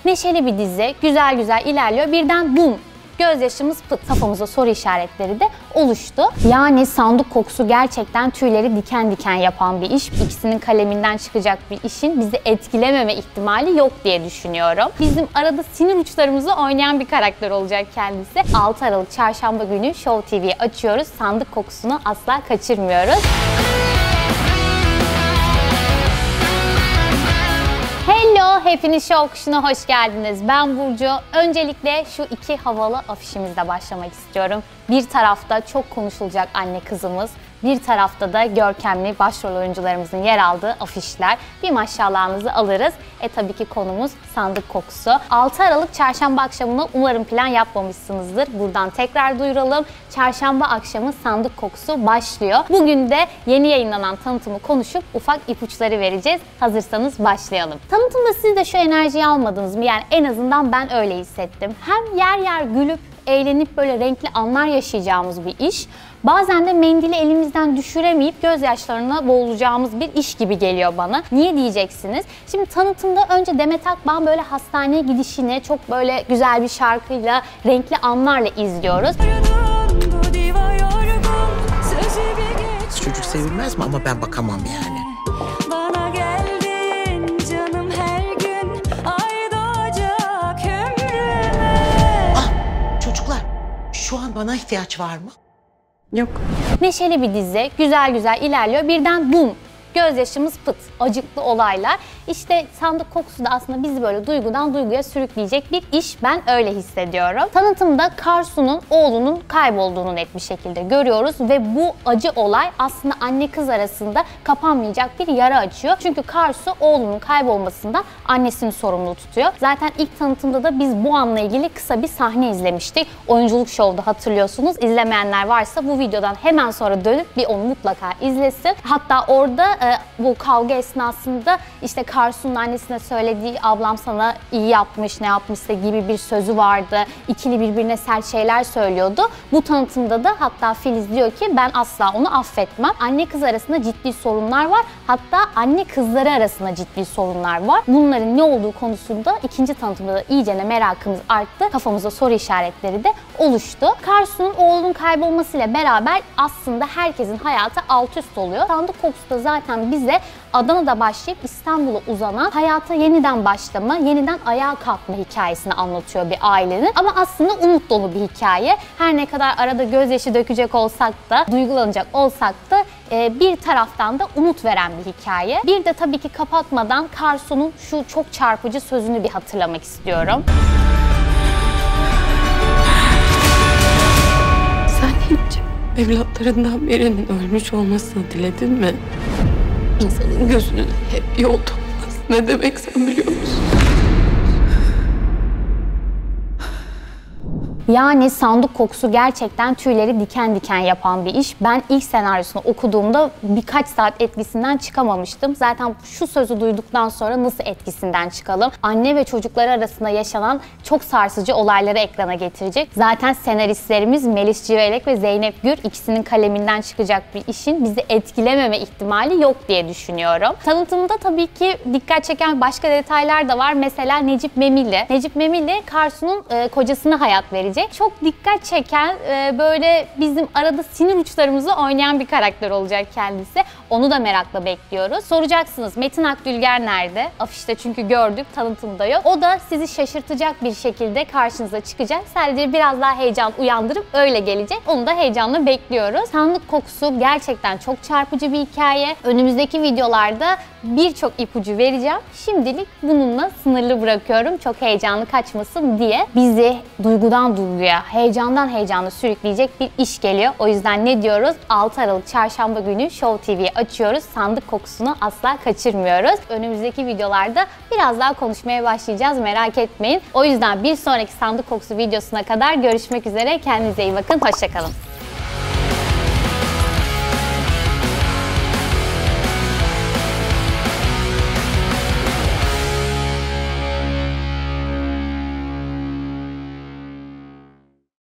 Neşeli bir dizi, güzel güzel ilerliyor. Birden bum! Gözyaşımız pıt, kafamıza soru işaretleri de oluştu. Yani sandık kokusu gerçekten tüyleri diken diken yapan bir iş. İkisinin kaleminden çıkacak bir işin bizi etkilememe ihtimali yok diye düşünüyorum. Bizim arada sinir uçlarımızı oynayan bir karakter olacak kendisi. 6 Aralık Çarşamba günü Show TV'yi açıyoruz. Sandık kokusunu asla kaçırmıyoruz. Hello, hepiniz Show Kuşu'na hoş geldiniz. Ben Burcu. Öncelikle şu iki havalı afişimizle başlamak istiyorum. Bir tarafta çok konuşulacak anne kızımız, bir tarafta da görkemli başrol oyuncularımızın yer aldığı afişler. Bir maşallahınızı alırız. Tabii ki konumuz sandık kokusu. 6 Aralık Çarşamba akşamına umarım plan yapmamışsınızdır. Buradan tekrar duyuralım. Çarşamba akşamı sandık kokusu başlıyor. Bugün de yeni yayınlanan tanıtımı konuşup ufak ipuçları vereceğiz. Hazırsanız başlayalım. Tanıtımda siz de şu enerjiyi almadınız mı? Yani en azından ben öyle hissettim. Hem yer yer gülüp eğlenip böyle renkli anlar yaşayacağımız bir iş. Bazen de mendili elimizden düşüremeyip gözyaşlarına boğulacağımız bir iş gibi geliyor bana. Niye diyeceksiniz? Şimdi tanıtımda önce Demet Akbağ'ın böyle hastaneye gidişini çok böyle güzel bir şarkıyla, renkli anlarla izliyoruz. Çocuk sevilmez mi ama ben bakamam yani. Bana geldin canım her gün, ay doğacak ömrüme. Çocuklar, şu an bana ihtiyaç var mı? Yok. Neşeli bir dizi, güzel güzel ilerliyor. Birden bum! Gözyaşımız pıt, acıklı olaylar. İşte sandık kokusu da aslında bizi böyle duygudan duyguya sürükleyecek bir iş. Ben öyle hissediyorum. Tanıtımda Karsu'nun oğlunun kaybolduğunu net bir şekilde görüyoruz ve bu acı olay aslında anne kız arasında kapanmayacak bir yara açıyor. Çünkü Karsu oğlunun kaybolmasından annesini sorumlu tutuyor. Zaten ilk tanıtımda da biz bu anla ilgili kısa bir sahne izlemiştik. Oyunculuk Show'da hatırlıyorsunuz. İzlemeyenler varsa bu videodan hemen sonra dönüp bir onu mutlaka izlesin. Hatta orada bu kavga esnasında işte Karsu'nun annesine söylediği ablam sana iyi yapmış, ne yapmışsa gibi bir sözü vardı. İkili birbirine sert şeyler söylüyordu. Bu tanıtımda da hatta Filiz diyor ki ben asla onu affetmem. Anne kız arasında ciddi sorunlar var. Hatta anne kızları arasında ciddi sorunlar var. Bunların ne olduğu konusunda ikinci tanıtımda da iyicene merakımız arttı. Kafamıza soru işaretleri de oluştu. Karsu'nun oğlunun kaybolmasıyla beraber aslında herkesin hayatı alt üst oluyor. Sandık kokusu da zaten bize Adana'da başlayıp İstanbul'a uzanan hayata yeniden başlama, yeniden ayağa kalkma hikayesini anlatıyor bir ailenin. Ama aslında umut dolu bir hikaye. Her ne kadar arada gözyaşı dökecek olsak da, duygulanacak olsak da bir taraftan da umut veren bir hikaye. Bir de tabii ki kapatmadan Karsu'nun şu çok çarpıcı sözünü bir hatırlamak istiyorum. Sen hiç evlatlarından birinin ölmüş olmasını diledin mi? İnsanın gözünün hep yolda olmaz. Ne demek sen biliyor musun? Yani sandık kokusu gerçekten tüyleri diken diken yapan bir iş. Ben ilk senaryosunu okuduğumda birkaç saat etkisinden çıkamamıştım. Zaten şu sözü duyduktan sonra nasıl etkisinden çıkalım? Anne ve çocukları arasında yaşanan çok sarsıcı olayları ekrana getirecek. Zaten senaristlerimiz Melis Civelek ve Zeynep Gür, ikisinin kaleminden çıkacak bir işin bizi etkilememe ihtimali yok diye düşünüyorum. Tanıtımda tabii ki dikkat çeken başka detaylar da var. Mesela Necip Memili. Necip Memili Karsu'nun kocasına hayat verecek. Çok dikkat çeken, böyle bizim arada sinir uçlarımızı oynayan bir karakter olacak kendisi. Onu da merakla bekliyoruz. Soracaksınız Metin Akdülger nerede? Afişte çünkü gördük, tanıtımda yok. O da sizi şaşırtacak bir şekilde karşınıza çıkacak. Sadece biraz daha heyecan uyandırıp öyle gelecek. Onu da heyecanla bekliyoruz. Sandık kokusu gerçekten çok çarpıcı bir hikaye. Önümüzdeki videolarda birçok ipucu vereceğim. Şimdilik bununla sınırlı bırakıyorum. Çok heyecanlı kaçmasın diye. Bizi duygudan duyguya, heyecandan heyecana sürükleyecek bir iş geliyor. O yüzden ne diyoruz? 6 Aralık Çarşamba günü Show TV'yi açıyoruz. Sandık kokusunu asla kaçırmıyoruz. Önümüzdeki videolarda biraz daha konuşmaya başlayacağız. Merak etmeyin. O yüzden bir sonraki sandık kokusu videosuna kadar görüşmek üzere. Kendinize iyi bakın. Hoşça kalın.